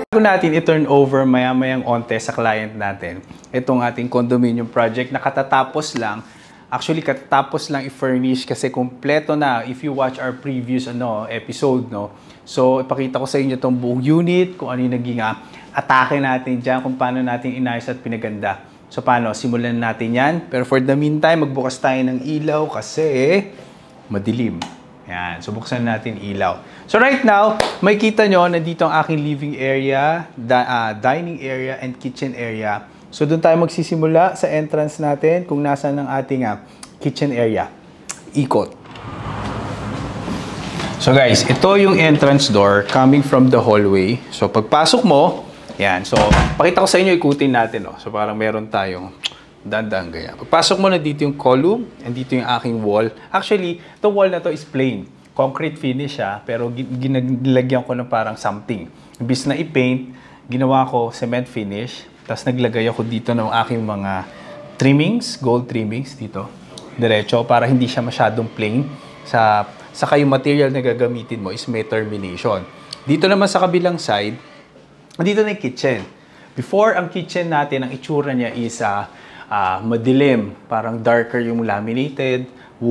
Bago natin i-turn over maya-mayang onte sa client natin, itong ating condominium project na katatapos lang. Actually, katatapos lang i-furnish kasi kompleto na if you watch our previous episode, no? So, ipakita ko sa inyo itong buong unit, kung ano yung naging atake natin dyan, kung paano natin inayos at pinaganda. So, paano? Simulan natin yan. Pero for the meantime, magbukas tayo ng ilaw kasi madilim. Yan. So, buksan natin ilaw. So, right now, may kita nyo na dito ang aking living area, dining area, and kitchen area. So, doon tayo magsisimula sa entrance natin kung nasaan ang ating kitchen area. Ikot. So, guys, ito yung entrance door coming from the hallway. So, pagpasok mo, yan. So, pakita ko sa inyo, ikutin natin. Oh. So, parang meron tayong dandang ganyan. Pagpasok mo na dito yung column, and dito yung aking wall. Actually, the wall na to is plain. Concrete finish siya, pero ginilagyan ko ng parang something. Imbis na i-paint, ginawa ko cement finish. Tapos naglagay ako dito ng aking mga trimmings, gold trimmings dito. Diretso, para hindi siya masyadong plain. Saka yung material na gagamitin mo is may termination. Dito naman sa kabilang side, dito na yung kitchen. Before, ang kitchen natin, ang itsura niya is madilim. Parang darker yung laminated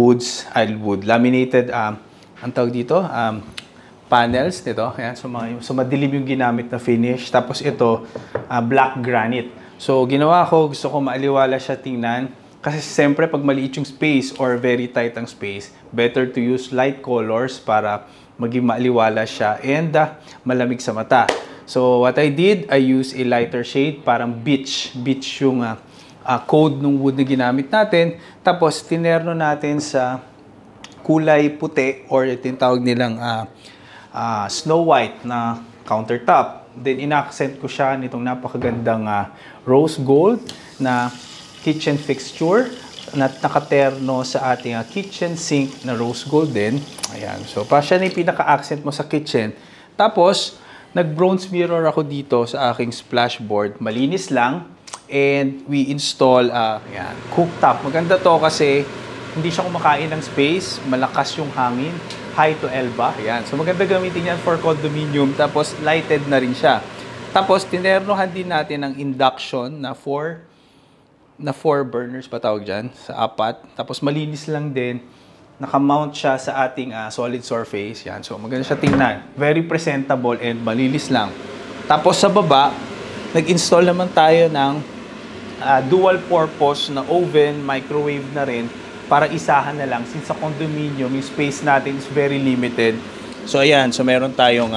laminated, ang tawag dito, panels nito. Ayan, so madilim yung ginamit na finish. Tapos ito, black granite. So, ginawa ko, gusto ko maaliwala siya tingnan. Kasi siyempre, pag maliit yung space or very tight ang space, better to use light colors para maging maaliwala siya and malamig sa mata. So, what I did, I used a lighter shade, parang beach. Beach yung code ng wood na ginamit natin. Tapos, tinerno natin sa kulay puti or ito yung tawag nilang snow white na countertop. Then, in-accent ko siya nitong napakagandang rose gold na kitchen fixture na nakaterno sa ating kitchen sink na rose gold din. Ayan. So, pa siya na yung pinaka-accent mo sa kitchen. Tapos, nag-bronze mirror ako dito sa aking splashboard. Malinis lang. And we install cooktop. Maganda to kasi hindi siya kumakain ng space. Malakas yung hangin. High to elba. Ayan. So maganda gamitin yan for condominium. Tapos lighted na rin siya. Tapos tinernohan din natin ang induction na 4 burners pa tawag dyan. Sa 4. Tapos malinis lang din. Nakamount siya sa ating solid surface. Yan. So, maganda siya tingnan. Very presentable and malinis lang. Tapos sa baba, nag-install naman tayo ng dual purpose na oven, microwave na rin para isahan na lang. Since sa condominium, yung space natin is very limited. So, ayan. So, meron tayong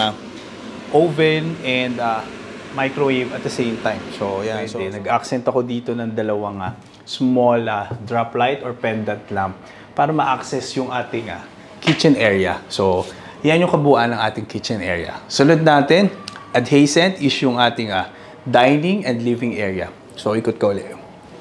oven and microwave at the same time. So, ayan. So, nag-accent ako dito ng dalawang small drop light or pendant lamp para ma-access yung ating kitchen area. So, yan yung kabuuan ng ating kitchen area. Sunod natin, adjacent is yung ating dining and living area. So, ikot ko ulit.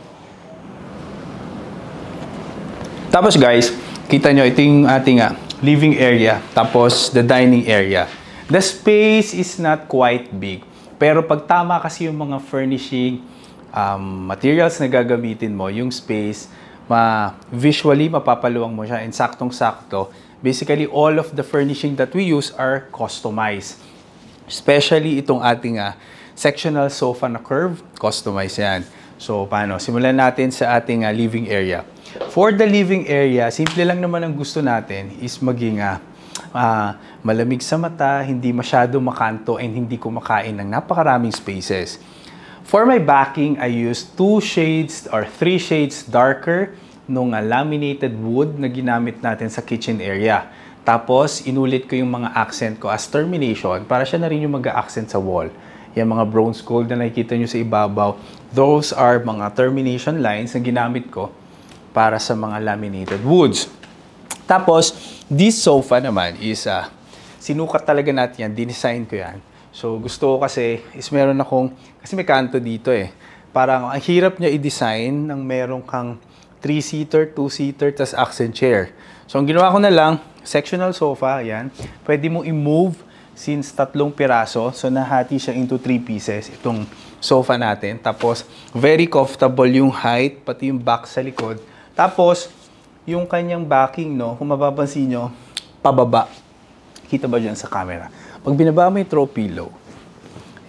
Tapos guys, kita nyo, ito yung ating living area. Tapos, the dining area. The space is not quite big. Pero pag tama kasi yung mga furnishing materials na gagamitin mo, yung space, visually, mapapaluwang mo siya and saktong-sakto. Basically, all of the furnishing that we use are customized. Especially itong ating sectional sofa na curve, customized yan. So, paano? Simulan natin sa ating living area. For the living area, simple lang naman ang gusto natin is maging malamig sa mata, hindi masyado makanto, and hindi kumakain ng napakaraming spaces. For my backing, I used 2 shades or 3 shades darker nung laminated wood na ginamit natin sa kitchen area. Tapos, inulit ko yung mga accent ko as termination para siya na rin yung mag-accent sa wall. Yung mga bronze gold na nakikita nyo sa ibabaw, those are mga termination lines na ginamit ko para sa mga laminated woods. Tapos, this sofa naman is, sinukat talaga natin yan, dinesign ko yan. So, gusto ko kasi, meron akong, kasi may kanto dito eh. Parang, ang hirap niya i-design ng meron kang 3-seater, 2-seater, tas accent chair. So, ang ginawa ko na lang, sectional sofa, yan. Pwede mo i-move since 3 piraso. So, nahati siya into 3 pieces, itong sofa natin. Tapos, very comfortable yung height, pati yung back sa likod. Tapos, yung kanyang backing, no, kung mapapansin nyo, pababa. Kita ba dyan sa camera? Pag binaba mo yung throw pillow,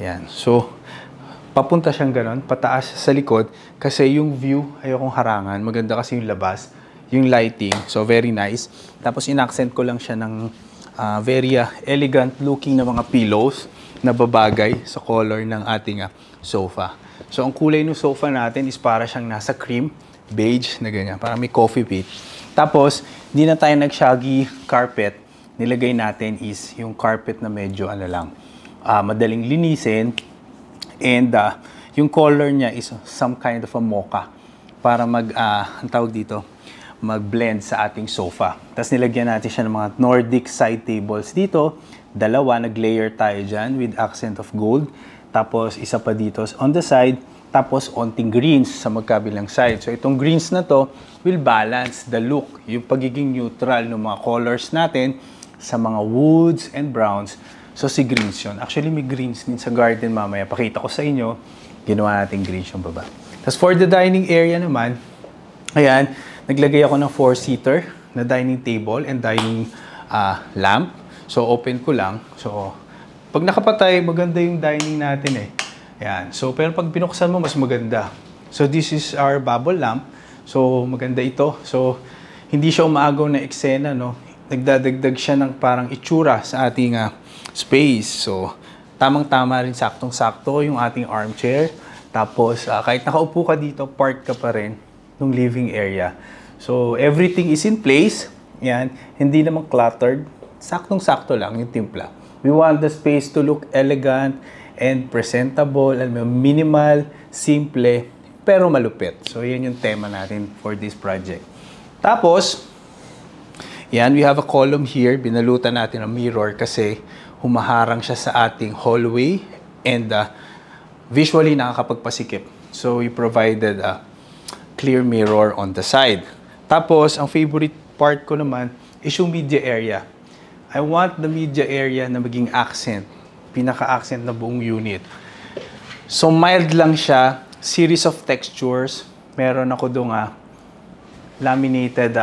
Yan. So, papunta siyang ganon, pataas sa likod, kasi yung view, ayokong harangan. Maganda kasi yung labas, yung lighting. So, very nice. Tapos, in-accent ko lang siya ng very elegant looking na mga pillows na babagay sa color ng ating sofa. So, ang kulay ng sofa natin is para siyang nasa cream, beige na ganyan. Parang may coffee bit. Tapos, hindi na tayo nag-shaggy carpet. Nilagay natin is yung carpet na medyo madaling linisin. And yung color niya is some kind of a mocha para ang tawag dito, mag-blend sa ating sofa. Tapos nilagyan natin siya ng mga Nordic side tables dito. Dalawa, nag-layer tayo dyan with accent of gold. Tapos isa pa dito on the side. Tapos onting greens sa magkabilang side. So itong greens na to will balance the look, yung pagiging neutral ng mga colors natin sa mga woods and browns. So si greens yun. Actually may greens din sa garden mamaya. Pakita ko sa inyo. Ginawa natin greens yung baba. Tapos for the dining area naman, ayan, naglagay ako ng 4-seater na dining table and dining lamp. So open ko lang. So pag nakapatay, maganda yung dining natin eh. Ayan. So pero pag binuksan mo, mas maganda. So this is our bubble lamp. So maganda ito. So hindi siya umaagaw na eksena, no? Nagdadagdag siya ng parang itsura sa ating space. So, tamang-tama rin, saktong-sakto yung ating armchair. Tapos, kahit nakaupo ka dito, park ka pa rin ng living area. So, everything is in place. Yan. Hindi naman cluttered. Saktong-sakto lang yung timpla. We want the space to look elegant and presentable, minimal, simple, pero malupit. So, yan yung tema natin for this project. Tapos, yan, we have a column here. Binalutan natin ng mirror kasi humaharang siya sa ating hallway and visually nakakapagpasikip. So, we provided a clear mirror on the side. Tapos, ang favorite part ko naman is yung media area. I want the media area na maging accent. Pinaka-accent na buong unit. So, mild lang siya. Series of textures. Meron ako doon laminated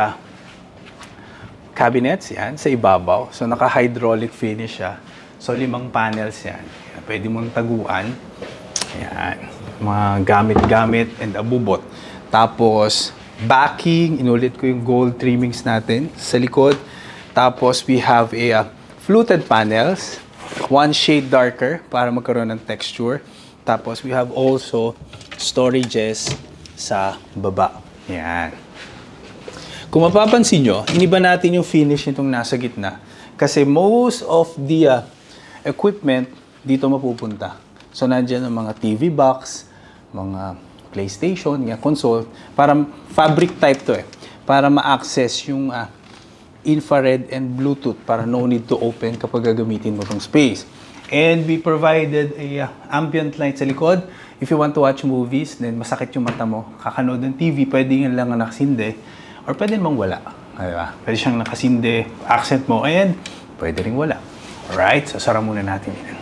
cabinets, yan, sa ibabaw. So, naka-hydraulic finish siya. So, 5 panels yan. Pwede mong taguan. Yan. Mga gamit-gamit and abubot. Tapos, backing. Inulit ko yung gold trimmings natin sa likod. Tapos, we have a fluted panels. 1 shade darker para magkaroon ng texture. Tapos, we have also storages sa baba. Yan. Kung mapapansin nyo, iniba natin yung finish nitong nasa gitna. Kasi most of the equipment dito mapupunta. So, nandiyan ang mga TV box, mga PlayStation, console. Para fabric type to eh. Para ma-access yung infrared and Bluetooth. Para no need to open kapag gagamitin mo itong space. And we provided a ambient light sa likod. If you want to watch movies, then masakit yung mata mo, kakanood ng TV, pwede nga lang nakasinde. Or pwede namang wala. Diba? Pwede siyang nakasinde, accent mo, and pwede rin wala. Alright? So, sara muna natin yan.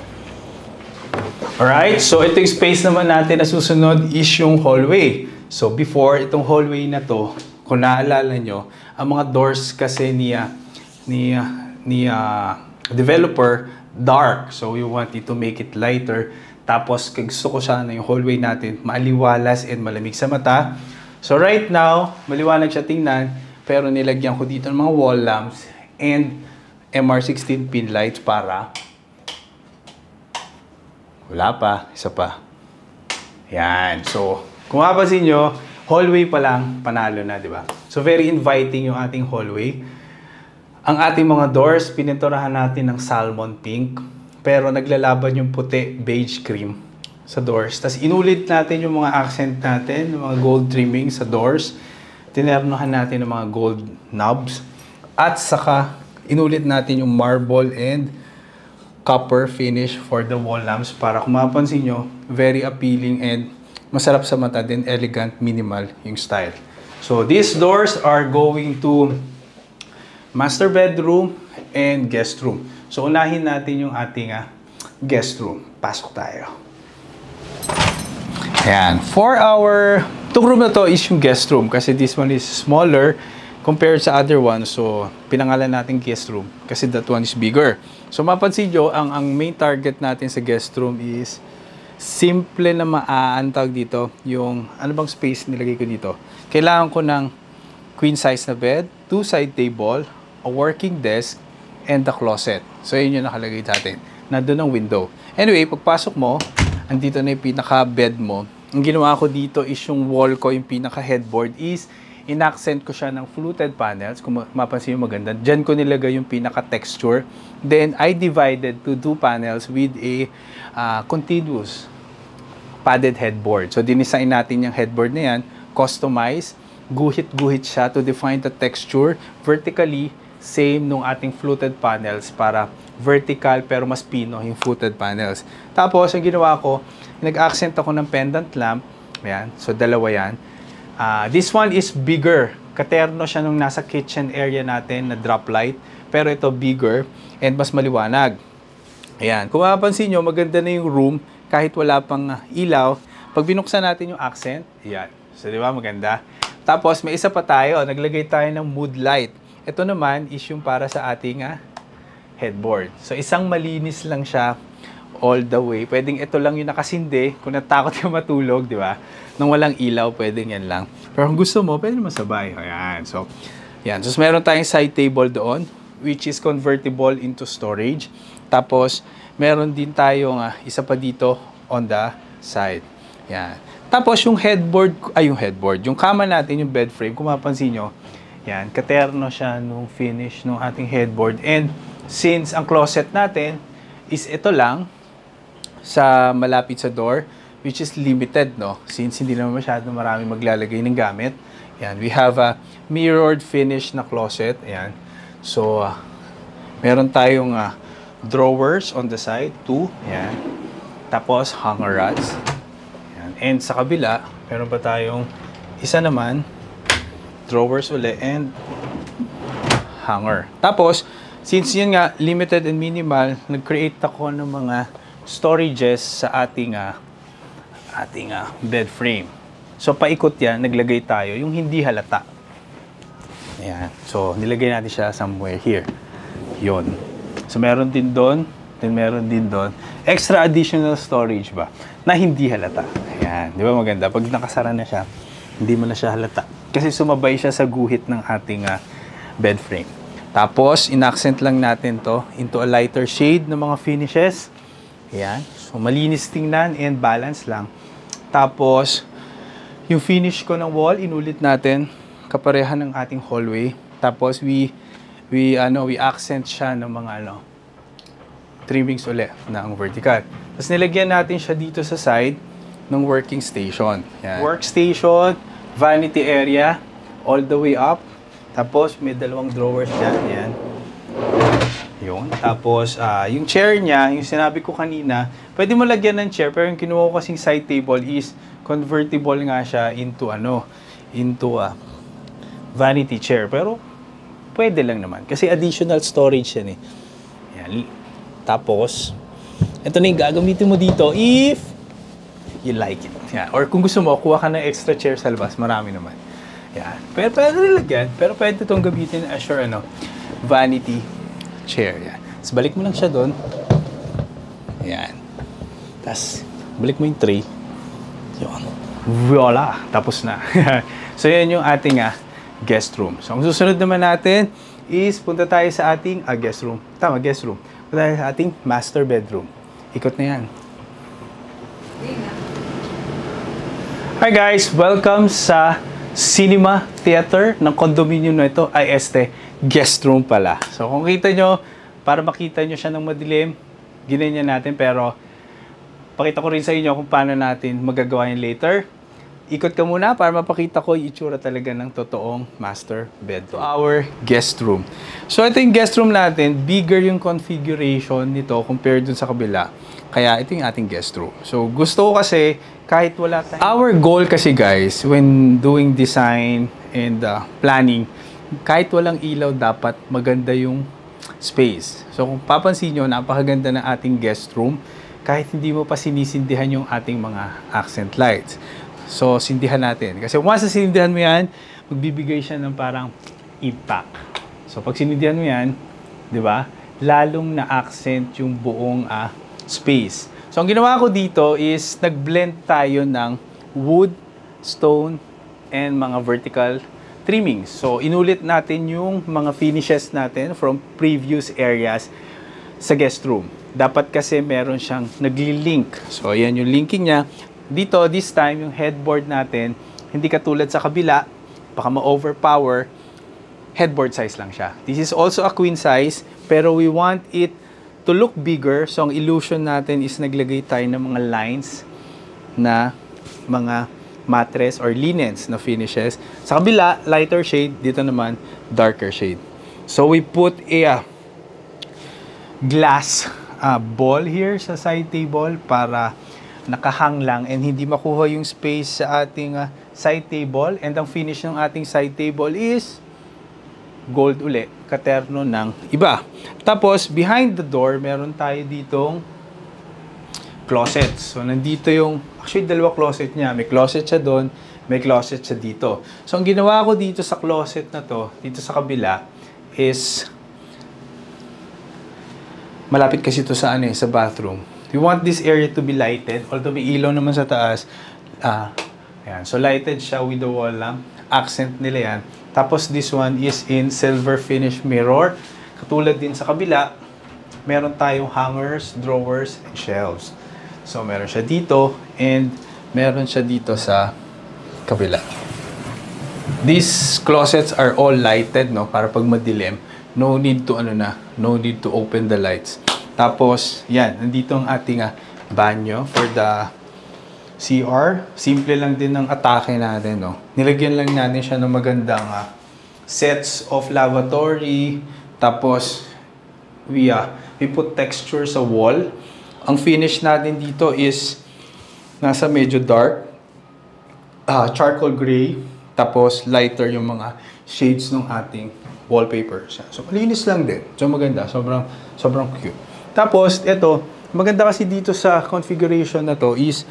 Alright? So, ito yung space naman natin na susunod is yung hallway. So, before itong hallway na to, kung naalala nyo, ang mga doors kasi ni developer, dark. So, we wanted to make it lighter. Tapos, gusto ko sana yung hallway natin maaliwalas and malamig sa mata. So right now, maliwanag siya tingnan, pero nilagyan ko dito ng mga wall lamps and MR16 pin lights para wala pa, isa pa. Yan. So, kung mapapansin nyo, hallway pa lang, panalo na, di ba? So very inviting yung ating hallway. Ang ating mga doors, pininturahan natin ng salmon pink, pero naglalaban yung puti, beige cream sa doors. Tapos inulit natin yung mga accent natin, yung mga gold trimming sa doors. Tinernohan natin ng mga gold knobs. At saka inulit natin yung marble and copper finish for the wall lamps para kung mapansin nyo, very appealing and masarap sa mata din, elegant, minimal yung style. So these doors are going to master bedroom and guest room. So unahin natin yung ating guest room. Pasok tayo. Ayan. Itong room na to is yung guest room kasi this one is smaller compared sa other one. So, pinangalan natin guest room kasi that one is bigger. So, mapansin nyo, ang main target natin sa guest room is simple na maaantag dito. Yung, ano bang space nilagay ko dito? Kailangan ko ng queen size na bed, 2 side table, a working desk, and the closet. So, yun yung nakalagay natin. Nandun ang window. Anyway, pagpasok mo, andito na yung pinaka-bed mo. Ang ginawa ko dito is yung wall ko, yung pinaka-headboard is in-accent ko siya ng fluted panels. Kung mapansin yung maganda, dyan ko nilagay yung pinaka-texture. Then, I divided to 2 panels with a continuous padded headboard. So, dinisign natin yung headboard na yan, customize, guhit-guhit siya to define the texture. Vertically, same nung ating fluted panels para vertical pero mas pino yung fluted panels. Tapos, ang ginawa ko, nag-accent ako ng pendant lamp. Ayan. So, dalawa yan. This one is bigger. Katerno siya nung nasa kitchen area natin na drop light. Pero ito bigger and mas maliwanag. Ayan. Kung mapapansin nyo, maganda na yung room kahit wala pang ilaw. Pag binuksan natin yung accent, ayan. So, di ba? Maganda. Tapos, may isa pa tayo. Naglagay tayo ng mood light. Ito naman is yung para sa ating headboard. So, isang malinis lang siya all the way. Pwedeng ito lang yung nakasindi. Kung natakot yung matulog, di ba? Nung walang ilaw, pwedeng yan lang. Pero kung gusto mo, pwede naman sabay. Ayan. So, yan. So, meron tayong side table doon, which is convertible into storage. Tapos, meron din tayong isa pa dito on the side. Yan. Tapos, yung headboard, yung kama natin, yung bed frame, kung mapansin nyo, yan, katerno siya nung finish nung ating headboard. And, since ang closet natin is ito lang, sa malapit sa door, which is limited, no? Since hindi naman masyado marami maglalagay ng gamit. Yan, we have a mirrored finish na closet. Ayan. So, meron tayong drawers on the side, 2. Ayan. Tapos, hanger rods. Ayan. And sa kabila, meron pa tayong isa naman, drawers uli, and hanger. Tapos, since yun nga, limited and minimal, nag-create ako ng mga storages sa ating bed frame. So, paikot yan, naglagay tayo, yung hindi halata. Ayan. So, nilagay natin siya somewhere here. Yun. So, meron din doon, then meron din doon. Extra additional storage ba? Na hindi halata. Ayan. Di ba maganda? Pag nakasara na siya, hindi mo na siya halata. Kasi sumabay siya sa guhit ng ating bed frame. Tapos, in-accent lang natin to into a lighter shade ng mga finishes. Ayan. So, malinis tingnan and balance lang. Tapos, yung finish ko ng wall, inulit natin kapareha ng ating hallway. Tapos, we accent siya ng mga trimmings ulit na ang vertical. Tapos, nilagyan natin siya dito sa side ng working station. Ayan. Workstation, vanity area, all the way up. Tapos, may dalawang drawers dyan. Ayan. Yun. Tapos, yung chair niya, yung sinabi ko kanina, pwede mo lagyan ng chair, pero yung kinuha ko kasing side table is convertible nga siya into vanity chair. Pero, pwede lang naman. Kasi additional storage yan eh. Yan. Tapos, ito na yung gagamitin mo dito if you like it. Yan. Or kung gusto mo, kuha ka ng extra chair sa labas. Marami naman. Yan. Pero pwede nilagyan. Pero pwede itong gamitin as your vanity chair. Yan. Tapos balik mo lang siya doon. Yan. Tapos balik mo yung tray. Yun. Voila! Tapos na. So yan yung ating guest room. So ang susunod naman natin is punta tayo sa ating guest room. Tama, guest room. Punta tayo sa ating master bedroom. Ikot na yan. Hi guys! Welcome sa cinema theater ng condominium na ito ay guest room pala. So kung kita nyo, para makita nyo siya ng madilim, ginanyan natin, pero pakita ko rin sa inyo kung paano natin magagawa yun later. Ikot ka muna para mapakita ko yung itsura talaga ng totoong master bedroom. Our guest room. So ito yung guest room natin, bigger yung configuration nito compared dun sa kabila. Kaya ito yung ating guest room. So gusto ko kasi kahit wala tayong... Our goal kasi guys, when doing design and planning, kahit walang ilaw, dapat maganda yung space. So kung papansin nyo, napakaganda ng ating guest room kahit hindi mo pa sinisindihan yung ating mga accent lights. So sindihan natin. Kasi once na sinindihan mo yan, magbibigay siya ng parang impact. So pag sinundihan mo yan, di ba? Lalong na-accent yung buong space. So ang ginawa ko dito is nag-blend tayo ng wood, stone, and mga vertical trimmings. So inulit natin yung mga finishes natin from previous areas sa guest room. Dapat kasi meron siyang nagli-link. So ayan yung linking niya. Dito, this time, yung headboard natin, hindi katulad sa kabila, baka ma-overpower, headboard size lang siya. This is also a queen size, pero we want it to look bigger. So, ang illusion natin is naglagay tayo ng mga lines na mga mattress or linens na finishes. Sa kabila, lighter shade. Dito naman, darker shade. So, we put a glass ball here sa side table para nakahang lang and hindi makuha yung space sa ating side table. And ang finish ng ating side table is gold uli, katerno ng iba. Tapos, behind the door, meron tayo ditong closet. So, nandito yung, actually, dalawa closet niya. May closet siya doon, may closet siya dito. So, ang ginawa ko dito sa closet na to, dito sa kabila, is malapit kasi ito sa sa bathroom. We want this area to be lighted, although may ilaw naman sa taas. Ayan. So, lighted siya with the wall lamp. Accent nila yan. Tapos, this one is in silver finish mirror. Katulad din sa kabila, meron tayong hangers, drawers, and shelves. So, meron siya dito, and meron siya dito sa kabila. These closets are all lighted, no? Para pag madilim, no need to, no need to open the lights. Tapos, yan, nandito ang ating banyo for the CR. Simple lang din ng atake natin, no? Nilagyan lang natin siya ng magandang sets of lavatory. Tapos, we put texture sa wall. Ang finish natin dito is nasa medyo dark, charcoal gray. Tapos, lighter yung mga shades ng ating wallpaper. So, malinis lang din. So, maganda. Sobrang cute. Tapos, ito, maganda kasi dito sa configuration na to is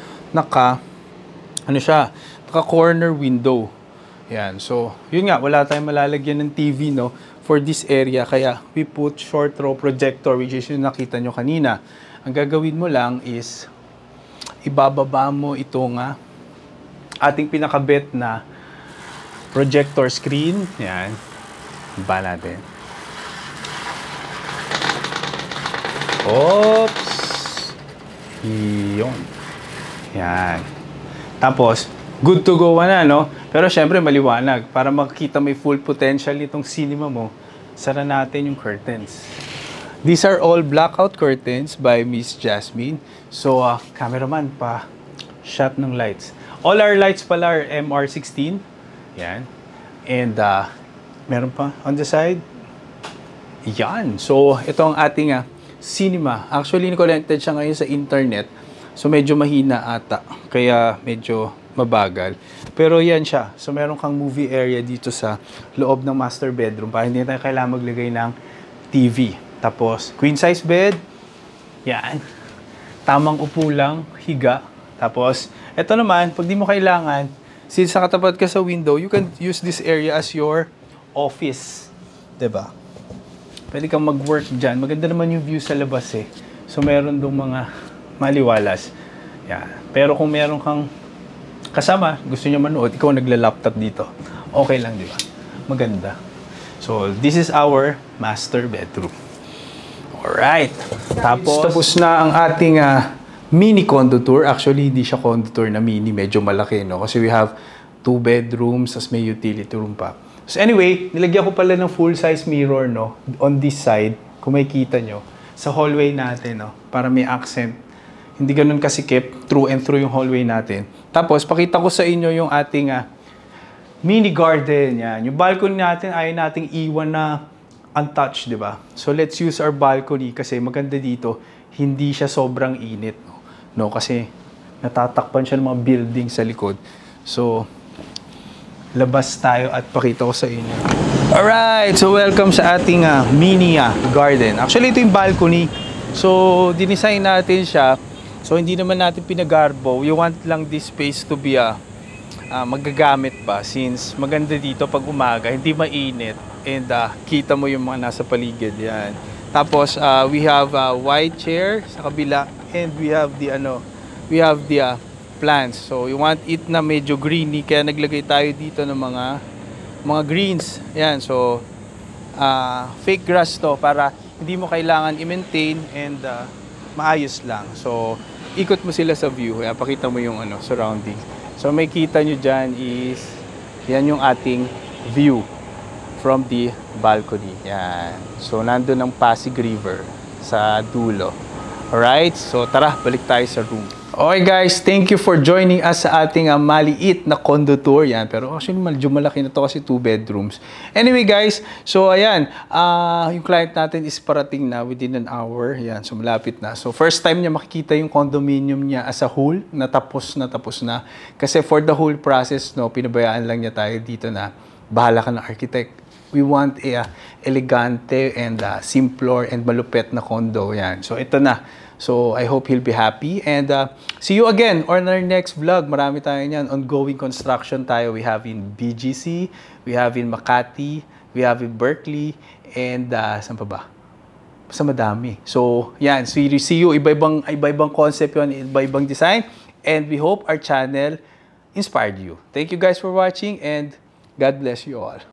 naka-corner window. Yan. So, yun nga, wala tayong malalagyan ng TV, no, for this area. Kaya, we put short throw projector, which is yung nakita nyo kanina. Ang gagawin mo lang is, ibababa mo itong ating pinakabit na projector screen. Yan. Iba natin. Oops! Yun. Yan. Tapos, good to go na, no? Pero syempre, maliwanag. Para makita may full potential itong cinema mo, sara natin yung curtains. These are all blackout curtains by Miss Jasmine. So, cameraman pa, shot ng lights. All our lights pala are MR16. Yan. And, meron pa on the side. Yan. So, ito ang ating cinema. Actually, connected siya ngayon sa internet. So, medyo mahina ata. Kaya, medyo mabagal. Pero yan siya. So, meron kang movie area dito sa loob ng master bedroom para hindi tayo kailangan maglagay ng TV. Tapos, queen size bed. Yan. Tamang upo lang. Higa. Tapos, ito naman, pag di mo kailangan, since nakatapat ka sa window, you can use this area as your office. Diba? Pwede kang mag-work dyan. Maganda naman yung view sa labas eh. So, meron doon mga maliwalas. Yan. Pero kung meron kang kasama, gusto niya manood, ikaw nagla-laptop dito. Okay lang, di ba? Maganda. So, this is our master bedroom. Alright. Tapos na ang ating mini condo tour. Actually, hindi siya condo tour na mini. Medyo malaki, no? Kasi we have 2 bedrooms, as may utility room pa. So anyway, nilagyan ko pala ng full-size mirror, no? On this side, kung makikita nyo, sa hallway natin, no? Para may accent. Hindi ganun kasikip, through and through yung hallway natin. Tapos, pakita ko sa inyo yung ating mini garden. Yan. Yung balcony natin, ayaw nating iwan na untouched, di ba? So let's use our balcony kasi maganda dito, hindi siya sobrang init, no? Kasi natatakpan siya ng mga building sa likod. So, labas tayo at pakita ko sa inyo. Alright, so welcome sa ating mini garden. Actually, ito yung balcony. So, dinesign natin siya. So, hindi naman natin pinagarbo. We want lang this space to be magagamit pa since maganda dito pag umaga, hindi mainit. And kita mo yung mga nasa paligid. Yan. Tapos, we have a white chair sa kabila. And we have the, plants. So, you want it na medyo greeny. Kaya naglagay tayo dito ng mga greens. Yan. So, fake grass to para hindi mo kailangan i-maintain and maayos lang. So, ikot mo sila sa view. Kaya pakita mo yung surrounding. So, may kita nyo dyan is, yan yung ating view from the balcony. Yan. So, nandun ang Pasig River sa dulo. Alright? So, tara, balik tayo sa room. Okay guys, thank you for joining us sa ating maliit na condo tour. Yan. Pero actually, medyo malaki na to kasi 2 bedrooms. Anyway guys, so ayan, yung client natin is parating na within an hour. Yan, so malapit na. So first time niya makikita yung condominium niya as a whole, natapos na. Kasi for the whole process, no, pinabayaan lang niya tayo dito na bahala ka ng architect. We want a elegante and simpler and malupet na condo. Yan. So ito na. So, I hope he'll be happy. And see you again on our next vlog. Marami tayo niyan. Ongoing construction tayo. We have in BGC, we have in Makati, we have in Berkeley, and saan pa ba? Basta madami. So, yan. So, see you. Iba-ibang concept yun, iba-ibang design. And we hope our channel inspired you. Thank you guys for watching and God bless you all.